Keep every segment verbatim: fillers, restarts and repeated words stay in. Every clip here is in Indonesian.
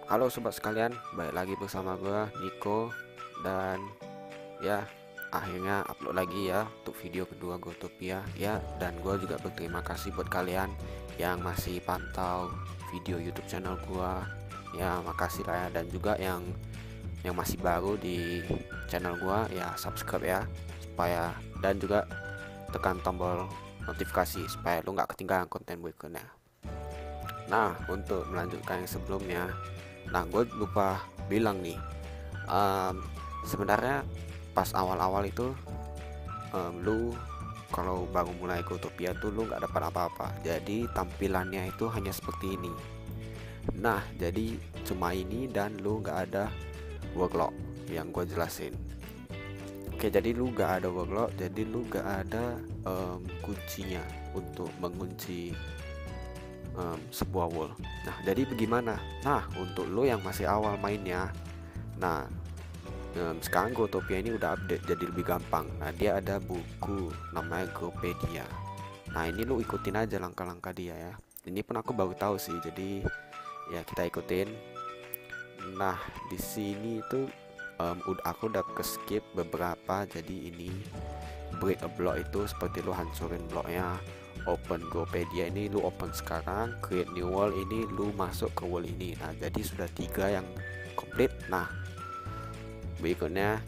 Halo sobat sekalian, balik lagi bersama gue Niko. Dan ya, akhirnya upload lagi ya untuk video kedua Growtopia ya. Dan gue juga berterima kasih buat kalian yang masih pantau video YouTube channel gue. Ya makasih lah ya. Dan juga yang yang masih baru di channel gue ya, subscribe ya, supaya dan juga tekan tombol notifikasi supaya lu nggak ketinggalan konten berikutnya. Nah, untuk melanjutkan yang sebelumnya, nah gue lupa bilang nih, um, sebenarnya pas awal-awal itu, um, lu kalau baru mulai Growtopia tuh lu nggak dapat apa-apa, jadi tampilannya itu hanya seperti ini. Nah, jadi cuma ini dan lu nggak ada workload yang gue jelasin. Oke, jadi lu nggak ada workload, jadi lu nggak ada um, kuncinya untuk mengunci um, sebuah wall. Nah, jadi bagaimana? Nah, untuk lo yang masih awal mainnya, nah um, sekarang Growtopia ini udah update jadi lebih gampang. Nah, dia ada buku namanya Growpedia. Nah, ini lo ikutin aja langkah-langkah dia ya. Ini pun aku baru tahu sih, jadi ya kita ikutin. Nah, di sini itu um, udah aku udah ke skip beberapa. Jadi ini break a block itu seperti lo hancurin bloknya. Open Growpedia ini lu open sekarang, create new wall ini lu masuk ke wall ini. Nah, jadi sudah tiga yang komplit. Nah, berikutnya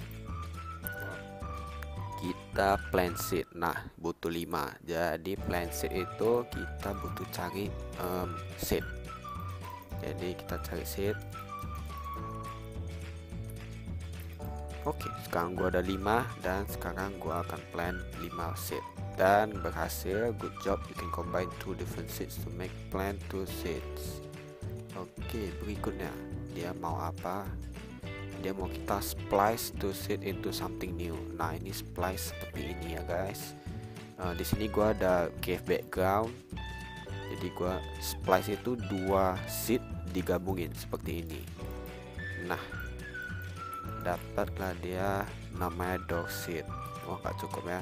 kita plant seed. Nah, butuh lima. Jadi plant seed itu kita butuh cari um, seed. Jadi kita cari seed. Oke, sekarang gua ada lima dan sekarang gua akan plant lima seed. Dan berhasil, good job, you can combine two different seeds to make plant two seeds. Oke, berikutnya dia mau apa? Dia mau kita splice two seed into something new. Nah, ini splice seperti ini ya guys. Uh, di sini gua ada cave background, jadi gua splice itu dua seed digabungin seperti ini. Nah, dapatlah dia namanya dog seed. Oh, nggak cukup ya.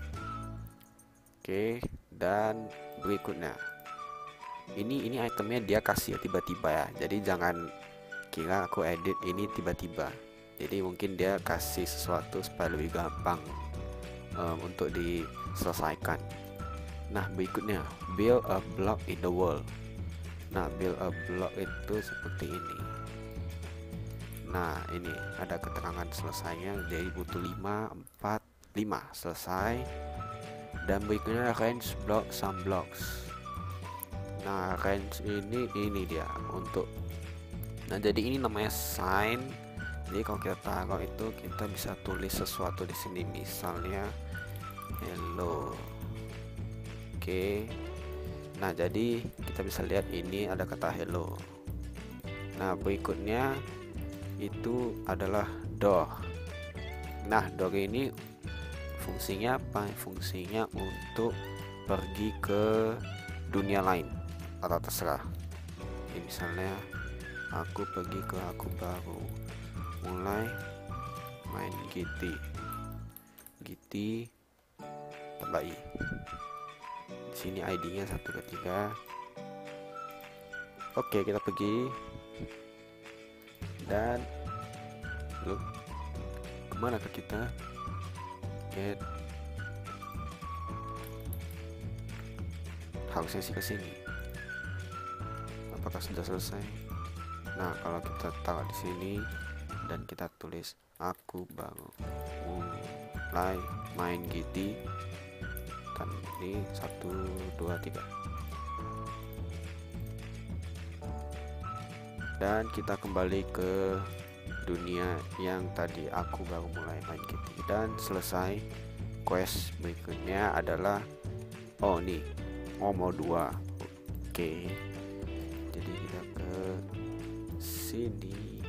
Oke, dan berikutnya ini ini itemnya dia kasih ya tiba-tiba ya, jadi jangan kira aku edit ini tiba-tiba. Jadi mungkin dia kasih sesuatu supaya lebih gampang um, untuk diselesaikan. Nah, berikutnya build a block in the wall. Nah, build a block itu seperti ini. Nah, ini ada keterangan selesainya, jadi butuh lima, empat, lima, selesai. Dan berikutnya range block some blocks. Nah, range ini ini dia untuk, nah jadi ini namanya sign. Jadi kalau kita taruh itu kita bisa tulis sesuatu di sini, misalnya hello. Oke, nah jadi kita bisa lihat ini ada kata hello. Nah, berikutnya itu adalah door. Nah, door ini fungsinya apa? Fungsinya untuk pergi ke dunia lain atau terserah. Jadi misalnya aku pergi ke aku baru, mulai main Giti, Giti tambah i. Di sini I D-nya satu ketiga. Oke, kita pergi dan lu kemana ke kita? Get, harusnya sih ke sini. Apakah sudah selesai? Nah, kalau kita taruh di sini dan kita tulis aku baru mulai main Giti, dan ini satu dua tiga, dan kita kembali ke dunia yang tadi aku baru mulai main Giti dan selesai. Quest berikutnya adalah oh nih, oh mau dua. Oke, jadi kita ke sini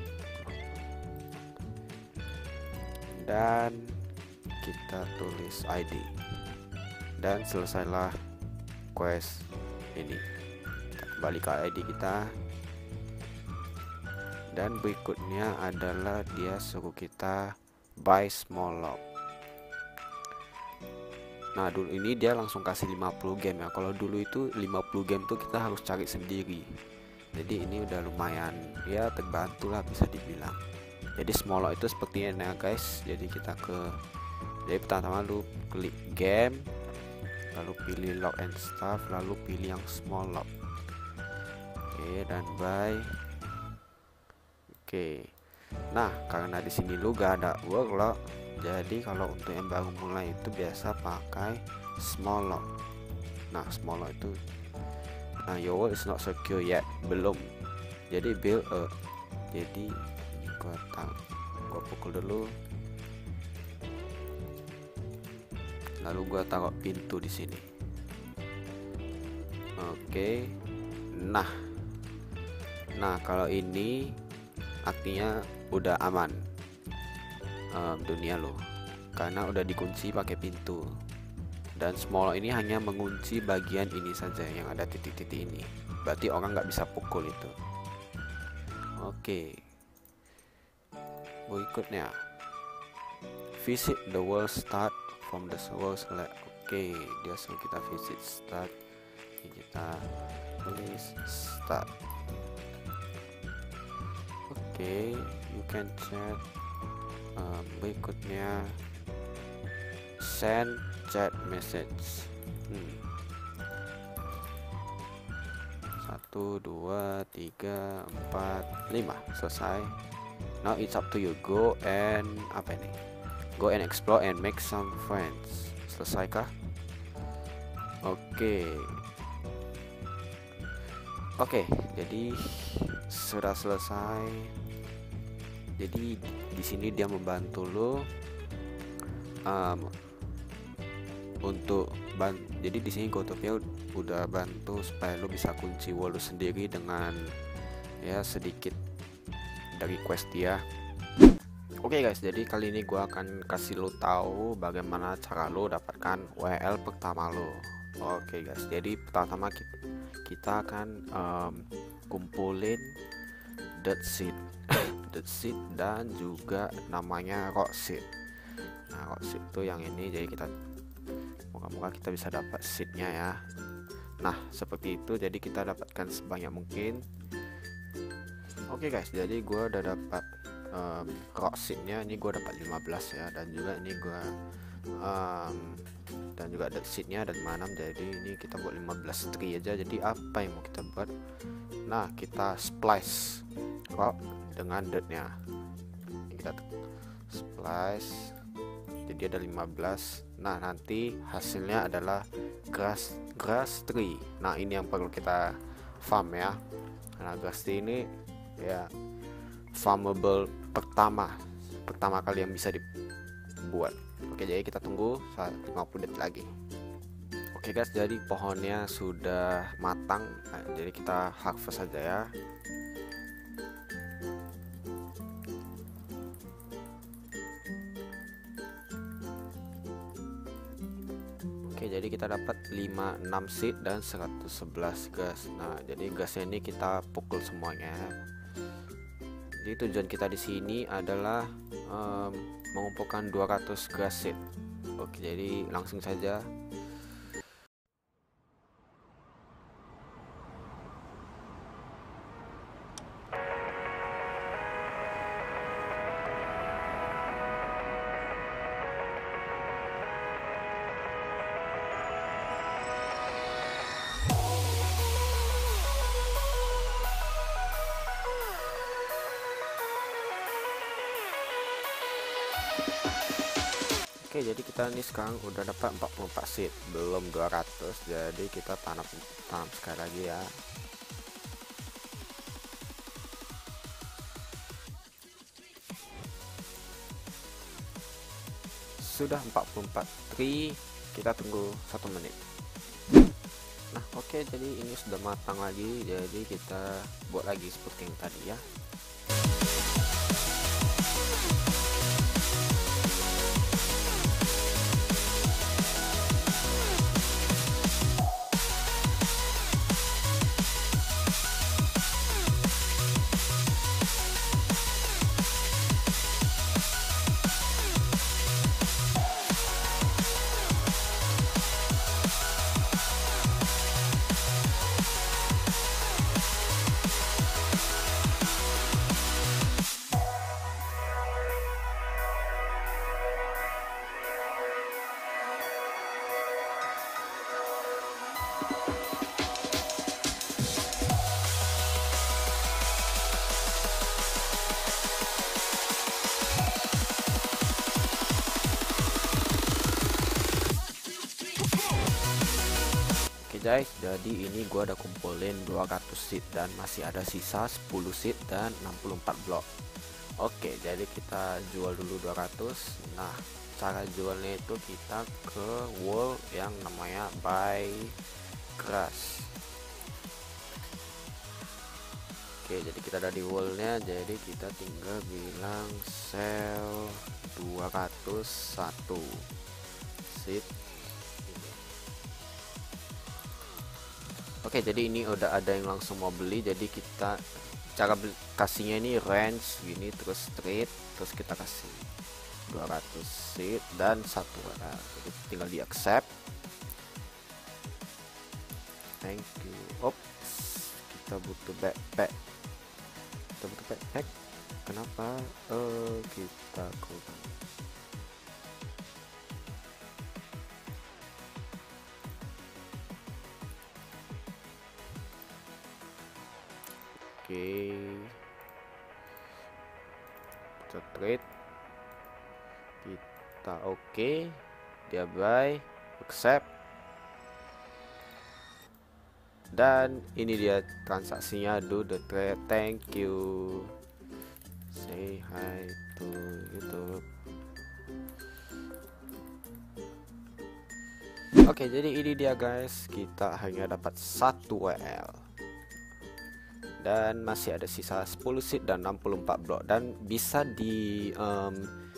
dan kita tulis I D dan selesailah quest ini. Kita kembali ke I D kita dan berikutnya adalah dia suruh kita buy small log. Nah, dulu ini dia langsung kasih lima puluh game ya. Kalau dulu itu lima puluh game tuh kita harus cari sendiri. Jadi ini udah lumayan ya, terbantu lah bisa dibilang. Jadi small lock itu seperti ini ya guys. Jadi kita ke, jadi pertama lu klik game, lalu pilih lock and stuff, lalu pilih yang small lock. Oke, dan buy. Oke. Nah, karena di sini lu gak ada work lock, jadi kalau untuk yang baru mulai itu biasa pakai small lock. Nah, small lock itu, nah your work is not secure yet, belum. Jadi build a, jadi ini gua tang, gua pukul dulu. Lalu gua taruh pintu di sini. Oke. Nah. Nah, kalau ini artinya udah aman um, dunia lo, karena udah dikunci pakai pintu. Dan small lock ini hanya mengunci bagian ini saja yang ada titik-titik ini. Berarti orang nggak bisa pukul itu. Oke. Berikutnya, visit the world start from the world select. Oke, dia suruh kita visit start. Kita please start. Oke, okay, you can chat. Um, berikutnya send chat message. Hmm. Satu, dua, tiga, empat, lima, selesai. Now it's up to you. Go and apa ini? Go and explore and make some friends. Selesai kah? Oke. Okay. Oke, okay, jadi sudah selesai. Jadi di sini dia membantu lo um, untuk ban jadi di sini Growtopia udah bantu supaya lo bisa kunci wall lo sendiri dengan ya sedikit dari quest dia. Oke okay guys, jadi kali ini gua akan kasih lo tahu bagaimana cara lo dapatkan W L pertama lo. Oke okay guys, jadi pertama kita, kita akan um, kumpulin dirt seed dirt seed dan juga namanya rock seed. Nah, rock seed itu yang ini, jadi kita moga-moga kita bisa dapat seednya ya. Nah, seperti itu, jadi kita dapatkan sebanyak mungkin. Oke okay guys, jadi gua udah dapat um, rock seednya, ini gua dapat lima belas ya, dan juga ini gua um, dan juga dirt seednya ada lima puluh enam, jadi ini kita buat lima belas tree aja. Jadi apa yang mau kita buat? Nah, kita splice rock dengan dirtnya, kita splice, jadi ada lima belas. Nah, nanti hasilnya adalah grass grass tree. Nah, ini yang perlu kita farm ya. Nah, grass tree ini ya farmable pertama pertama kali yang bisa dibuat. Oke, jadi kita tunggu lima puluh detik lagi. Oke guys, jadi pohonnya sudah matang. Nah, jadi kita harvest saja ya. Oke, jadi kita dapat lima puluh enam seed dan seratus sebelas gas. Nah, jadi gasnya ini kita pukul semuanya. Jadi tujuan kita di sini adalah um, mengumpulkan dua ratus gas seed. Oke, jadi langsung saja. Oke, jadi kita nih sekarang udah dapat empat puluh empat seed, belum dua ratus. Jadi kita tanam tanam sekali lagi ya. Sudah empat puluh empat tree, kita tunggu satu menit. Nah, oke, jadi ini sudah matang lagi, jadi kita buat lagi seperti yang tadi ya. guys, jadi ini gua udah kumpulin dua ratus seed dan masih ada sisa sepuluh seed dan enam puluh empat blok. Oke, jadi kita jual dulu dua ratus. Nah, cara jualnya itu kita ke wall yang namanya buy grass. Oke, jadi kita ada di wallnya, jadi kita tinggal bilang sell dua ratus satu seed. Oke, jadi ini udah ada yang langsung mau beli, jadi kita cara beli, kasihnya ini range gini, terus straight, terus kita kasih dua ratus seed dan satu. Nah, jadi tinggal di accept. Thank you. Ops, kita butuh backpack. Kita butuh backpack. Kenapa? Oh, kita kurang. Oke, kita trade, kita oke, okay. Dia buy, accept, dan ini dia transaksinya. Do the trade, thank you, say hi to YouTube. Oke, okay, jadi ini dia guys, kita hanya dapat satu W L dan masih ada sisa sepuluh seed dan enam puluh empat blok, dan bisa di um,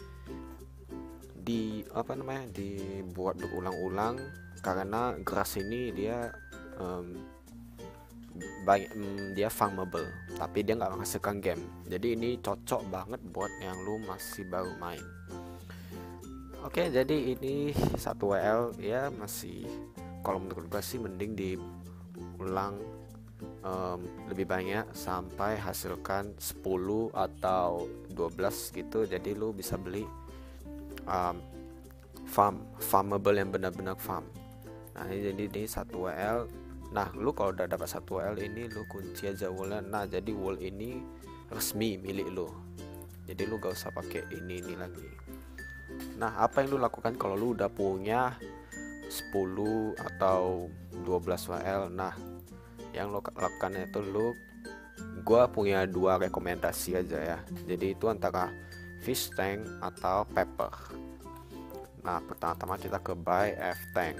di apa namanya dibuat berulang-ulang karena grass ini dia um, banyak um, dia farmable tapi dia nggak menghasilkan game. Jadi ini cocok banget buat yang lu masih baru main. Oke, jadi ini satu W L ya, masih kalau menurut gua sih mending diulang Um, lebih banyak sampai hasilkan sepuluh atau dua belas gitu. Jadi lu bisa beli um, farm farmable yang benar-benar farm. Nah ini jadi ini satu W L. Nah lu kalau udah dapat satu W L ini lu kunci aja wallnya. Nah jadi wall ini resmi milik lu, jadi lu gak usah pakai ini ini lagi. Nah apa yang lu lakukan kalau lu udah punya sepuluh atau dua belas W L? Nah yang lo lakukan itu lu, gua punya dua rekomendasi aja ya. Jadi itu antara fish tank atau pepper. Nah pertama-tama kita ke buy F tank.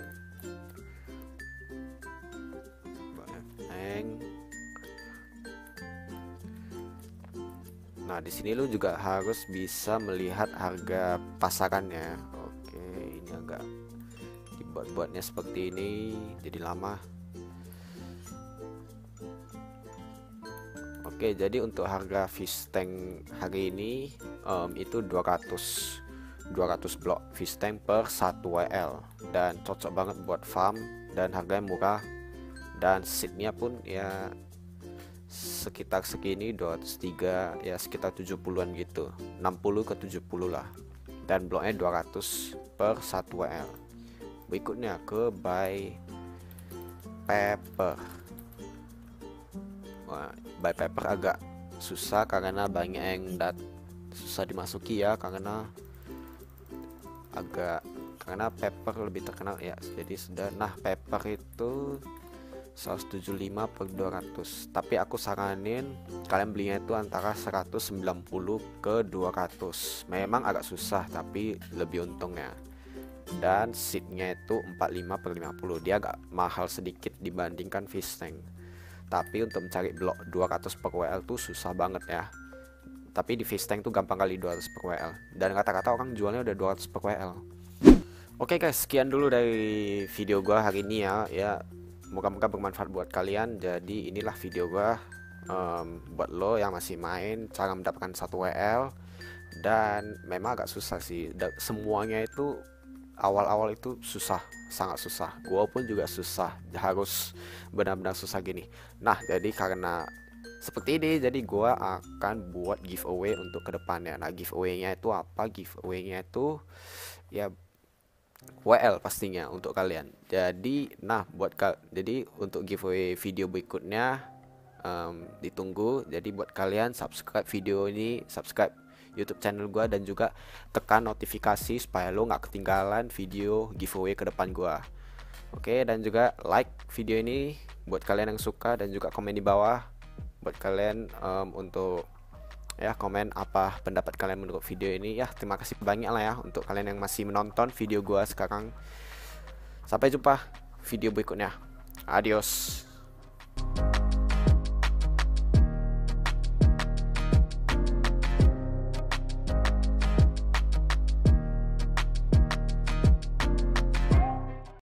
Buy F tank. Nah di sini lu juga harus bisa melihat harga pasarannya. Oke, ini agak dibuat-buatnya seperti ini jadi lama. Oke, jadi untuk harga fish tank hari ini um, itu dua ratus blok fish tank per satu W L, dan cocok banget buat farm dan harganya murah, dan seednya pun ya sekitar segini dua ratus tiga, ya sekitar tujuh puluhan gitu, enam puluh ke tujuh puluh lah, dan bloknya dua ratus per satu W L. Berikutnya ke buy pepper. Wah, buy pepper agak susah karena banyak yang dat susah dimasuki ya, karena agak karena pepper lebih terkenal ya. Jadi sudah, nah pepper itu seratus tujuh puluh lima per dua ratus, tapi aku saranin kalian belinya itu antara seratus sembilan puluh ke dua ratus. Memang agak susah tapi lebih untung ya. Dan seatnya itu empat puluh lima per lima puluh, dia agak mahal sedikit dibandingkan fish tank. Tapi untuk mencari blok dua ratus per W L tuh susah banget ya. Tapi di fish tank tuh gampang kali dua ratus per W L, dan kata-kata orang jualnya udah dua ratus per W L. Oke guys, sekian dulu dari video gua hari ini ya. Ya, moga-moga bermanfaat buat kalian. Jadi inilah video gua um, buat lo yang masih main, cara mendapatkan satu W L. Dan memang agak susah sih, semuanya itu awal-awal itu susah, sangat susah. Gua pun juga susah, harus benar-benar susah gini. Nah jadi karena seperti ini, jadi gua akan buat giveaway untuk kedepannya. Nah giveaway-nya itu apa? Giveaway-nya itu ya W L pastinya untuk kalian. Jadi nah buat kal jadi untuk giveaway video berikutnya um, ditunggu. Jadi buat kalian subscribe video ini, subscribe YouTube channel gua, dan juga tekan notifikasi supaya lo nggak ketinggalan video giveaway ke depan gua. Oke, dan juga like video ini buat kalian yang suka, dan juga komen di bawah buat kalian um, untuk ya komen apa pendapat kalian menurut video ini ya. Terima kasih banyak lah ya untuk kalian yang masih menonton video gua sekarang. Sampai jumpa video berikutnya. Adios.